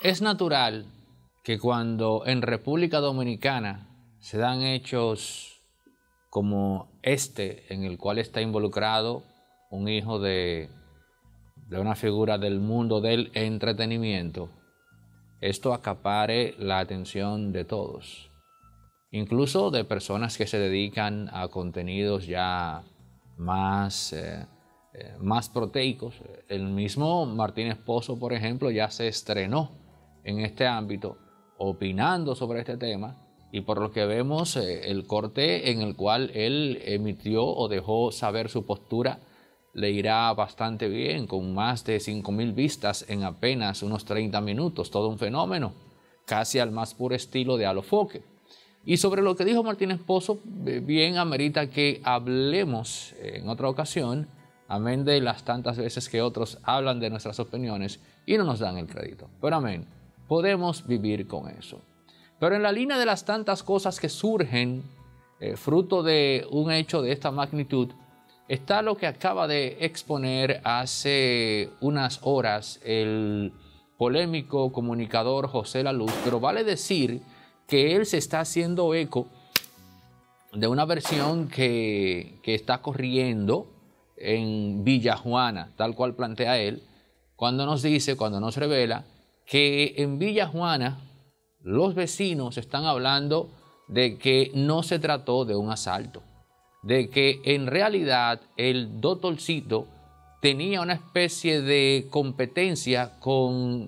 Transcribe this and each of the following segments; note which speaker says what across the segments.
Speaker 1: Es natural que cuando en República Dominicana se dan hechos como este, en el cual está involucrado un hijo de una figura del mundo del entretenimiento, esto acapare la atención de todos, incluso de personas que se dedican a contenidos ya más proteicos. El mismo Martínez Pozo, por ejemplo, ya se estrenó en este ámbito opinando sobre este tema, y por lo que vemos el corte en el cual él emitió o dejó saber su postura le irá bastante bien, con más de 5.000 vistas en apenas unos 30 minutos, todo un fenómeno, casi al más puro estilo de Alofoque. Y sobre lo que dijo Martínez Pozo, bien amerita que hablemos en otra ocasión, amén de las tantas veces que otros hablan de nuestras opiniones y no nos dan el crédito. Pero amén, podemos vivir con eso. Pero en la línea de las tantas cosas que surgen fruto de un hecho de esta magnitud, está lo que acaba de exponer hace unas horas el polémico comunicador José La Luz, pero vale decir que él se está haciendo eco de una versión que está corriendo en Villajuana, tal cual plantea él, cuando nos dice, cuando nos revela que en Villajuana los vecinos están hablando de que no se trató de un asalto, de que en realidad el doctorcito tenía una especie de competencia con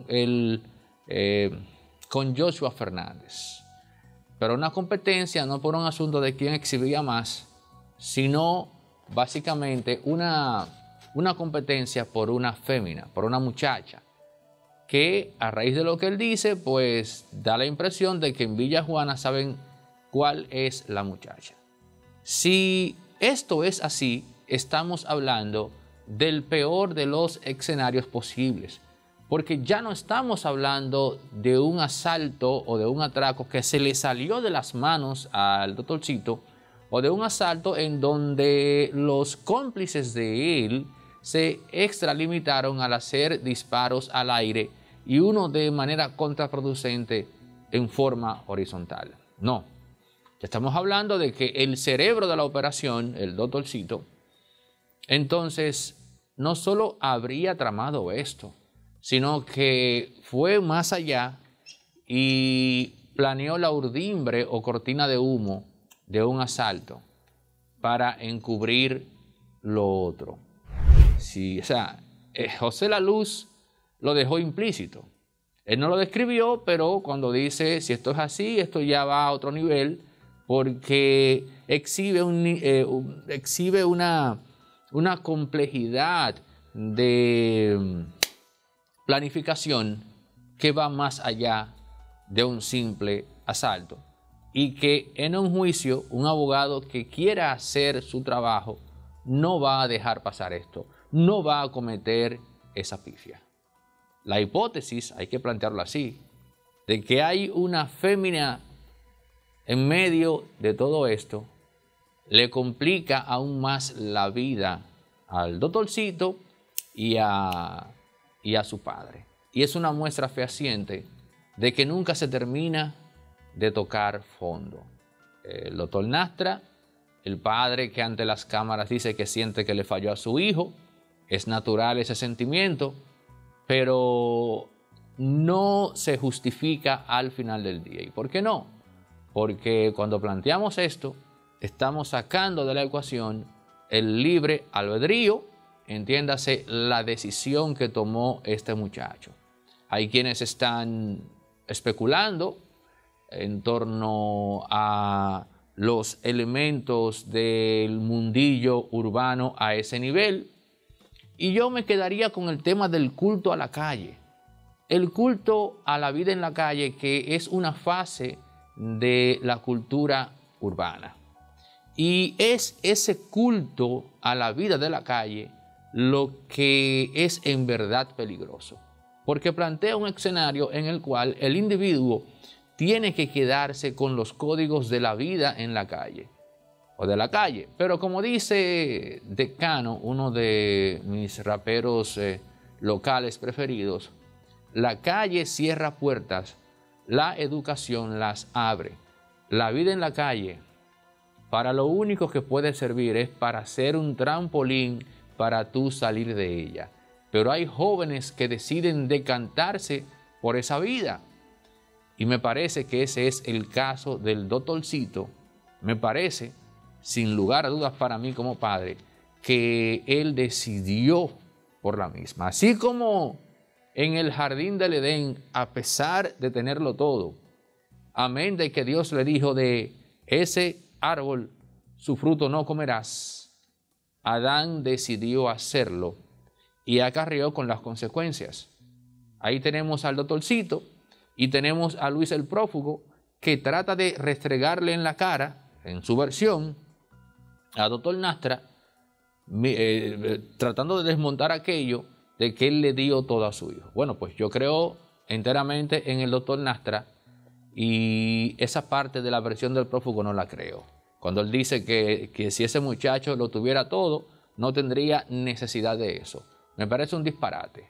Speaker 1: Joshua Fernández. Pero una competencia no por un asunto de quién exhibía más, sino básicamente una competencia por una fémina, por una muchacha, que a raíz de lo que él dice, pues da la impresión de que en Villajuana saben cuál es la muchacha. Si esto es así, estamos hablando del peor de los escenarios posibles, porque ya no estamos hablando de un asalto o de un atraco que se le salió de las manos al doctorcito, o de un asalto en donde los cómplices de él se extralimitaron al hacer disparos al aire y uno de manera contraproducente en forma horizontal. No. Estamos hablando de que el cerebro de la operación, el doctorcito, entonces no solo habría tramado esto, sino que fue más allá y planeó la urdimbre o cortina de humo de un asalto para encubrir lo otro. Sí, o sea, José La Luz lo dejó implícito. Él no lo describió, pero cuando dice, si esto es así, esto ya va a otro nivel, porque exhibe una complejidad de planificación que va más allá de un simple asalto, y que en un juicio un abogado que quiera hacer su trabajo no va a dejar pasar esto, no va a cometer esa pifia. La hipótesis, hay que plantearlo así, de que hay una fémina en medio de todo esto, le complica aún más la vida al doctorcito y a su padre. Y es una muestra fehaciente de que nunca se termina de tocar fondo. El doctor Nastra, el padre que ante las cámaras dice que siente que le falló a su hijo, es natural ese sentimiento, pero no se justifica al final del día. ¿Y por qué no? Porque cuando planteamos esto, estamos sacando de la ecuación el libre albedrío, entiéndase la decisión que tomó este muchacho. Hay quienes están especulando en torno a los elementos del mundillo urbano a ese nivel, y yo me quedaría con el tema del culto a la calle. El culto a la vida en la calle, que es una fase de la cultura urbana. Y es ese culto a la vida de la calle lo que es en verdad peligroso, porque plantea un escenario en el cual el individuo tiene que quedarse con los códigos de la vida en la calle o de la calle. Pero como dice Decano, uno de mis raperos locales preferidos, La calle cierra puertas, la educación las abre. La vida en la calle, para lo único que puede servir es para ser un trampolín para tú salir de ella. Pero hay jóvenes que deciden decantarse por esa vida. Y me parece que ese es el caso del doctorcito. Me parece, sin lugar a dudas para mí como padre, que él decidió por la misma. Así como en el jardín del Edén, a pesar de tenerlo todo, amén de que Dios le dijo de ese árbol, su fruto no comerás, Adán decidió hacerlo y acarreó con las consecuencias. Ahí tenemos al doctorcito y tenemos a Luis el prófugo que trata de restregarle en la cara, en su versión, a doctor Nastra, tratando de desmontar aquello de que él le dio todo a su hijo. Bueno, pues yo creo enteramente en el doctor Nastra y esa parte de la versión del prófugo no la creo. Cuando él dice que si ese muchacho lo tuviera todo, no tendría necesidad de eso. Me parece un disparate,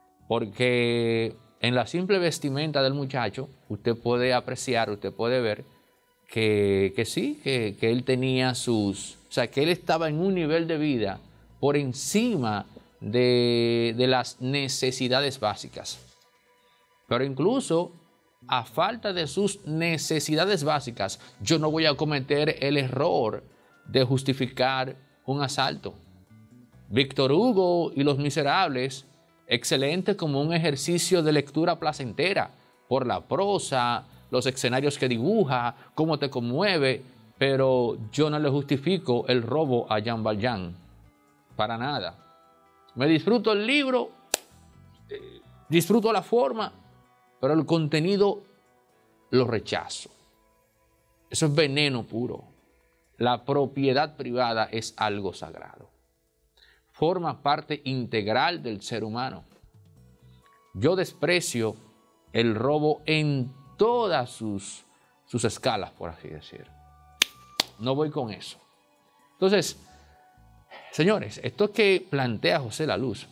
Speaker 1: porque en la simple vestimenta del muchacho, usted puede apreciar, usted puede ver que sí, que él tenía o sea, que él estaba en un nivel de vida por encima de las necesidades básicas. Pero incluso a falta de sus necesidades básicas, yo no voy a cometer el error de justificar un asalto. Víctor Hugo y Los Miserables, excelente como un ejercicio de lectura placentera, por la prosa, los escenarios que dibuja, cómo te conmueve, pero yo no le justifico el robo a Jean Valjean, para nada. Me disfruto el libro, disfruto la forma, pero el contenido lo rechazo. Eso es veneno puro. La propiedad privada es algo sagrado. Forma parte integral del ser humano. Yo desprecio el robo en todas sus escalas, por así decir. No voy con eso. Entonces, señores, esto que plantea José La Luz,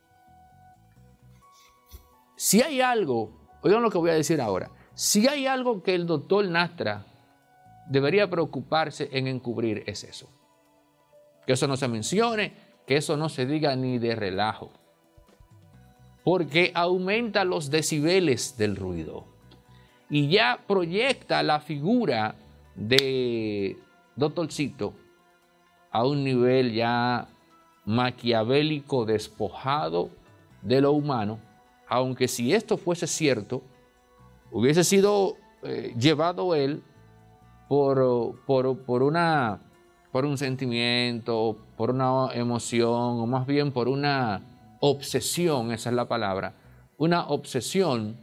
Speaker 1: si hay algo, oigan lo que voy a decir ahora, si hay algo que el doctor Nastra debería preocuparse en encubrir, es eso. Que eso no se mencione, que eso no se diga ni de relajo, porque aumenta los decibeles del ruido y ya proyecta la figura de doctorcito a un nivel ya maquiavélico, despojado de lo humano, aunque si esto fuese cierto, hubiese sido llevado él por un sentimiento, por una emoción, o más bien por una obsesión, esa es la palabra, una obsesión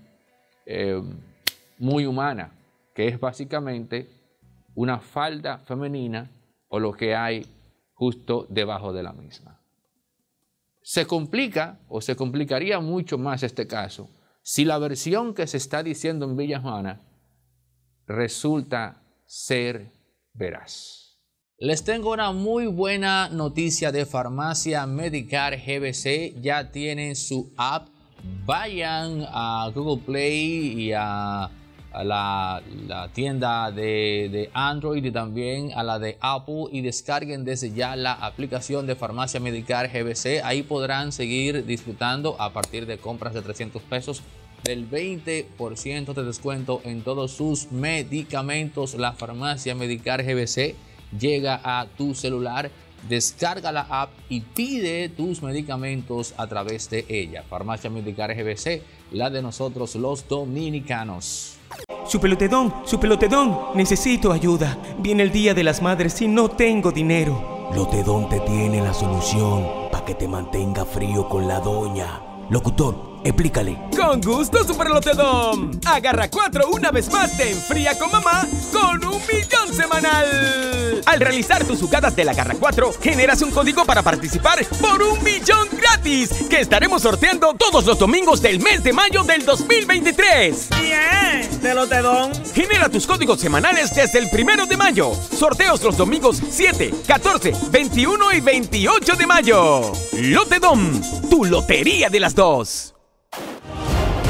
Speaker 1: muy humana, que es básicamente una falda femenina o lo que hay justo debajo de la misma. Se complica o se complicaría mucho más este caso si la versión que se está diciendo en Villa Juana resulta ser veraz. Les tengo una muy buena noticia de Farmacia Medicar GBC. Ya tienen su app. Vayan a Google Play y a la tienda de Android y también a la de Apple y descarguen desde ya la aplicación de Farmacia Medicar GBC. Ahí podrán seguir disfrutando a partir de compras de 300 pesos del 20% de descuento en todos sus medicamentos. La Farmacia Medicar GBC llega a tu celular. Descarga la app y pide tus medicamentos a través de ella. Farmacia Medicar GBC, la de nosotros los dominicanos.
Speaker 2: Su pelotedón, necesito ayuda. Viene el Día de las Madres y no tengo dinero.
Speaker 3: Lotedón te tiene la solución para que te mantenga frío con la doña. Locutor, explícale.
Speaker 2: Con gusto, Super Lotedom. Agarra 4 una vez más, te enfría con mamá con 1 millón semanal. Al realizar tus jugadas de la Agarra 4, generas un código para participar por 1 millón gratis, que estaremos sorteando todos los domingos del mes de mayo del 2023.
Speaker 4: ¡Bien! ¡De Lotedom!
Speaker 2: Genera tus códigos semanales desde el 1 de mayo. Sorteos los domingos 7, 14, 21 y 28 de mayo. Lotedom, tu lotería de las dos.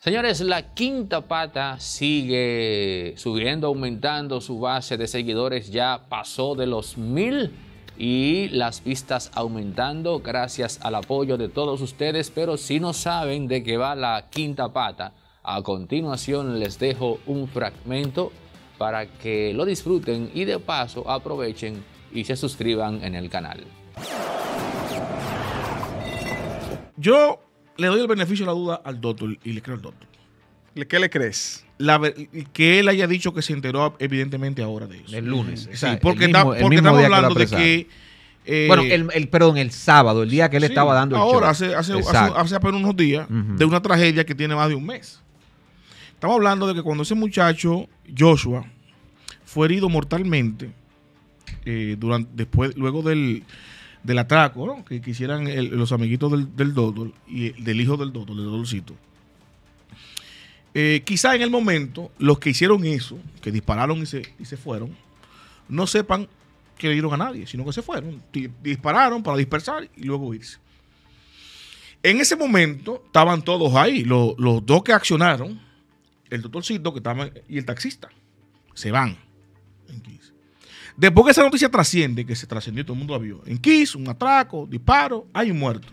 Speaker 1: Señores, la Quinta Pata sigue subiendo, aumentando su base de seguidores, ya pasó de los 1000 y las vistas aumentando gracias al apoyo de todos ustedes, pero si no saben de qué va la Quinta Pata, a continuación les dejo un fragmento para que lo disfruten y de paso aprovechen y se suscriban en el canal.
Speaker 5: Yo le doy el beneficio de la duda al doctor y le creo al doctor.
Speaker 6: ¿Qué le crees?
Speaker 5: Que él haya dicho que se enteró evidentemente ahora de eso.
Speaker 7: El lunes.
Speaker 5: Sí,
Speaker 7: O sea,
Speaker 5: porque
Speaker 7: el mismo
Speaker 5: estamos
Speaker 7: día
Speaker 5: hablando
Speaker 7: lo
Speaker 5: de
Speaker 7: apresaron.
Speaker 5: que...
Speaker 7: Bueno, perdón, el sábado, el día que él estaba dando el
Speaker 5: ahora,
Speaker 7: show.
Speaker 5: hace apenas unos días, de una tragedia que tiene más de un mes. Estamos hablando de que cuando ese muchacho, Joshua, fue herido mortalmente, luego del atraco, ¿no? que hicieran los amiguitos del doctor y del hijo del doctorcito. Quizá en el momento, los que hicieron eso, que dispararon y se fueron, no sepan que le dieron a nadie, sino que se fueron. Dispararon para dispersar y luego irse. En ese momento estaban todos ahí, los dos que accionaron, el doctorcito que estaba y el taxista, se van en Kiss. Después que esa noticia trasciende, que se trascendió, todo el mundo la vio, en Kiss, un atraco, disparo, hay un muerto.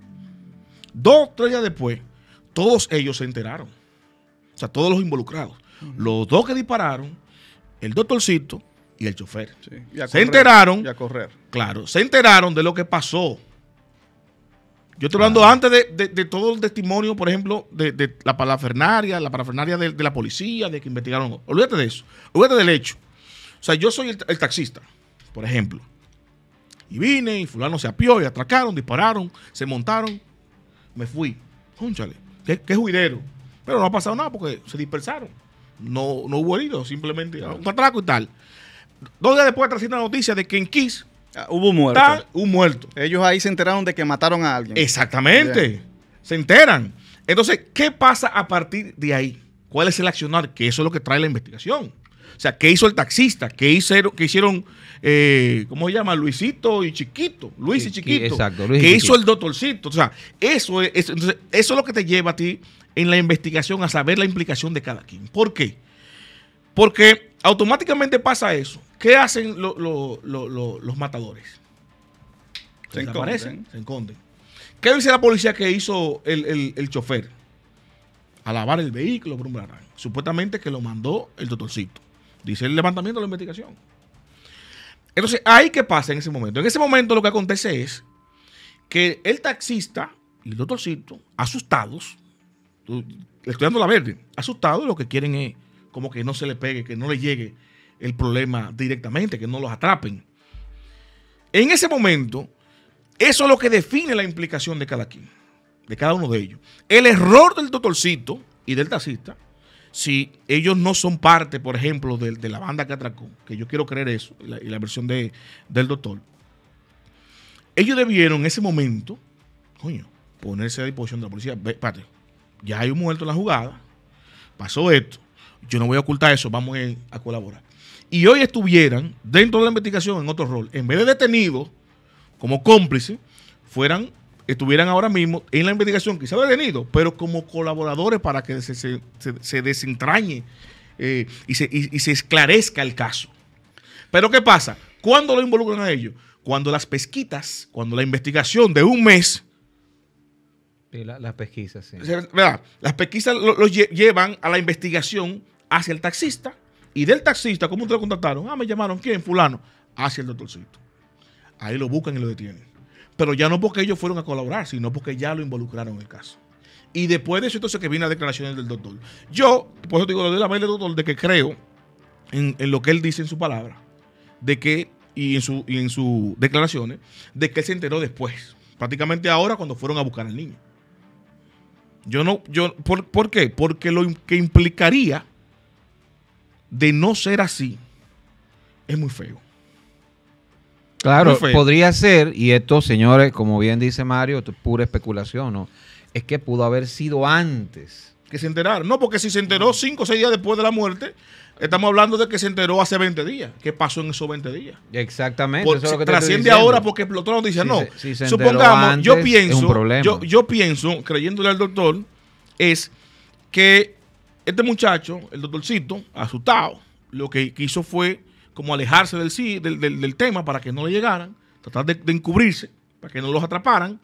Speaker 5: 2 o 3 días después, todos ellos se enteraron. O sea, todos los involucrados. Los dos que dispararon, el doctorcito y el chofer.
Speaker 6: Sí.
Speaker 5: Se enteraron.
Speaker 6: Y a correr.
Speaker 5: Claro, se enteraron de lo que pasó. Yo estoy hablando antes de todo el testimonio, por ejemplo, de la parafernaria de la policía, de que investigaron. Olvídate de eso. Olvídate del hecho. O sea, yo soy el taxista, por ejemplo. Y vine y fulano se apió y atracaron, dispararon, se montaron. Me fui. Cónchale, qué juidero. Pero no ha pasado nada porque se dispersaron. No hubo heridos, simplemente un atraco y tal. 2 días después trasciende la noticia de que en Kiss
Speaker 6: Hubo un muerto.
Speaker 5: está un muerto.
Speaker 6: Ellos ahí se enteraron de que mataron a alguien.
Speaker 5: Exactamente.
Speaker 6: Bien.
Speaker 5: Se enteran. Entonces, ¿qué pasa a partir de ahí? ¿Cuál es el accionar? Que eso es lo que trae la investigación. O sea, ¿qué hizo el taxista? ¿Qué hicieron, ¿cómo se llama? Luisito y Chiquito. Luis y Chiquito.
Speaker 7: Exacto. Luis y
Speaker 5: ¿Qué
Speaker 7: Chiquito.
Speaker 5: hizo el doctorcito? O sea, entonces, eso es lo que te lleva a ti en la investigación a saber la implicación de cada quien. ¿Por qué? Porque automáticamente pasa eso. ¿Qué hacen los matadores?
Speaker 6: Se
Speaker 5: Desaparecen, se esconden. ¿Qué dice la policía que hizo el chofer? A lavar el vehículo por un blanco. Supuestamente que lo mandó el doctorcito. Dice el levantamiento de la investigación. Entonces, ¿ahí qué pasa en ese momento? En ese momento lo que acontece es que el taxista y el doctorcito, asustados, le estoy dando la verde, asustados, lo que quieren es como que no se le pegue, que no le llegue el problema directamente, que no los atrapen. En ese momento, eso es lo que define la implicación de cada quien, de cada uno de ellos. El error del doctorcito y del taxista, si ellos no son parte, por ejemplo, de la banda que atracó, que yo quiero creer eso, y la versión del doctor, ellos debieron en ese momento, ponerse a disposición de la policía. Espérate, ya hay un muerto en la jugada, pasó esto, yo no voy a ocultar eso, vamos a colaborar. Y hoy estuvieran dentro de la investigación en otro rol, en vez de detenidos como cómplices, estuvieran ahora mismo en la investigación, quizá detenidos, pero como colaboradores para que se desentrañe y se esclarezca el caso. Pero ¿qué pasa? ¿Cuándo lo involucran a ellos? Cuando las pesquitas, cuando la investigación de un mes,
Speaker 7: Las pesquisas, sí.
Speaker 5: ¿verdad? Las pesquisas los llevan a la investigación hacia el taxista, y del taxista, ¿cómo te lo contactaron? Me llamaron, ¿quién? Fulano, hacia el doctorcito. Ahí lo buscan y lo detienen. Pero ya no porque ellos fueron a colaborar, sino porque ya lo involucraron en el caso. Y después de eso, entonces, que viene las declaraciones del doctor. Yo, por eso te digo, le doy la vela al doctor de que creo en lo que él dice en su palabra, de que, y en sus declaraciones, de que él se enteró después. Prácticamente ahora, cuando fueron a buscar al niño. ¿Por qué? Porque lo que implicaría de no ser así es muy feo.
Speaker 7: Claro, podría ser, y esto, señores, como bien dice Mario, esto es pura especulación, ¿no? Es que pudo haber sido antes.
Speaker 5: Que se enteraron. No, porque si se enteró 5 o 6 días después de la muerte, estamos hablando de que se enteró hace 20 días. ¿Qué pasó en esos 20 días?
Speaker 7: Exactamente. Eso es lo que te
Speaker 5: trasciende
Speaker 7: estoy
Speaker 5: ahora porque explotó la noticia.
Speaker 7: Si
Speaker 5: no.
Speaker 7: se
Speaker 5: Supongamos,
Speaker 7: antes,
Speaker 5: yo
Speaker 7: es un problema.
Speaker 5: pienso, creyéndole al doctor, es que este muchacho, el doctorcito, asustado, lo que quiso fue como alejarse del tema para que no le llegaran, tratar de encubrirse, para que no los atraparan.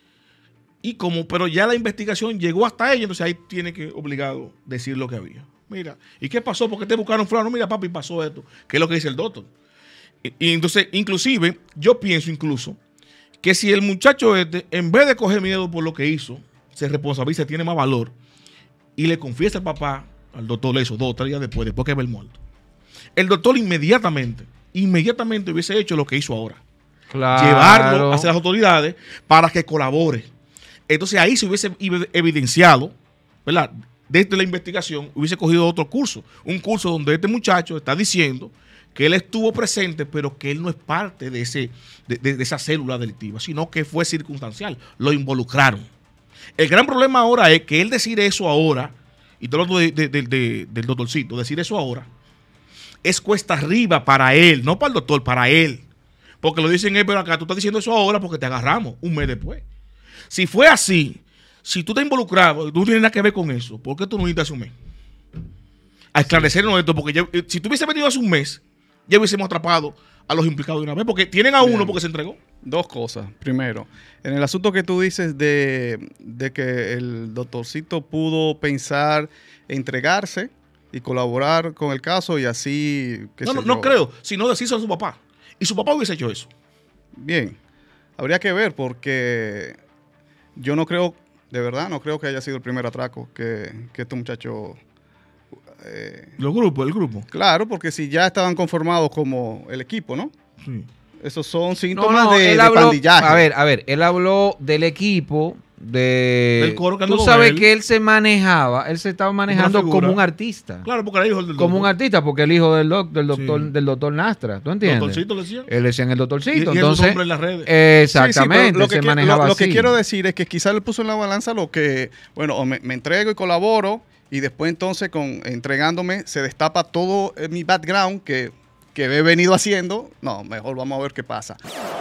Speaker 5: Pero ya la investigación llegó hasta ella, entonces ahí tiene que obligado decir lo que había. Mira, ¿y qué pasó? ¿Por qué te buscaron fulano? Mira, papi, pasó esto. ¿Qué es lo que dice el doctor? Y entonces, inclusive, yo pienso incluso que si el muchacho en vez de coger miedo por lo que hizo, se responsabiliza, tiene más valor, y le confiesa al papá, al doctor, eso 2 o 3 días después que ve el muerto. El doctor inmediatamente hubiese hecho lo que hizo ahora.
Speaker 7: Claro.
Speaker 5: Llevarlo hacia las autoridades para que colabore. Entonces ahí se hubiese evidenciado, ¿verdad? Desde la investigación hubiese cogido otro curso. Un curso donde este muchacho está diciendo que él estuvo presente, pero que él no es parte de esa célula delictiva, sino que fue circunstancial. Lo involucraron. El gran problema ahora es que él decir eso ahora, y todo lo del doctorcito, decir eso ahora, es cuesta arriba para él, no para el doctor, para él. Porque lo dicen, pero acá tú estás diciendo eso ahora porque te agarramos un mes después. Si fue así, si tú estás involucrado y tú no tienes nada que ver con eso, ¿por qué tú no viniste hace un mes? A esclarecernos esto, porque si tú hubiese venido hace un mes, ya hubiésemos atrapado a los implicados de una vez, porque tienen a uno porque se entregó.
Speaker 6: 2 cosas. Primero, en el asunto que tú dices de que el doctorcito pudo pensar entregarse y colaborar con el caso y así...
Speaker 5: No creo, sino decirse a su papá. Y su papá hubiese hecho eso.
Speaker 6: Bien, habría que ver porque yo no creo, de verdad, no creo que haya sido el primer atraco que este muchacho...
Speaker 5: el grupo.
Speaker 6: Claro, porque si ya estaban conformados como el equipo, ¿no? Sí. Esos son síntomas de
Speaker 7: pandillaje. A ver, él habló del equipo, del coro que tú sabes que él se estaba manejando como un artista.
Speaker 5: Claro, porque era hijo del doctor.
Speaker 7: Como un artista, porque el hijo del doctor Nastra, ¿tú entiendes?
Speaker 5: Doctorcito le decían.
Speaker 7: Él decía en el doctorcito.
Speaker 5: Y
Speaker 7: entonces,
Speaker 5: nombre en las redes.
Speaker 7: Exactamente,
Speaker 6: lo que quiero decir es que quizás le puso en la balanza lo que, bueno, o me entrego y colaboro, y después entonces entregándome se destapa todo mi background que he venido haciendo. No, mejor vamos a ver qué pasa.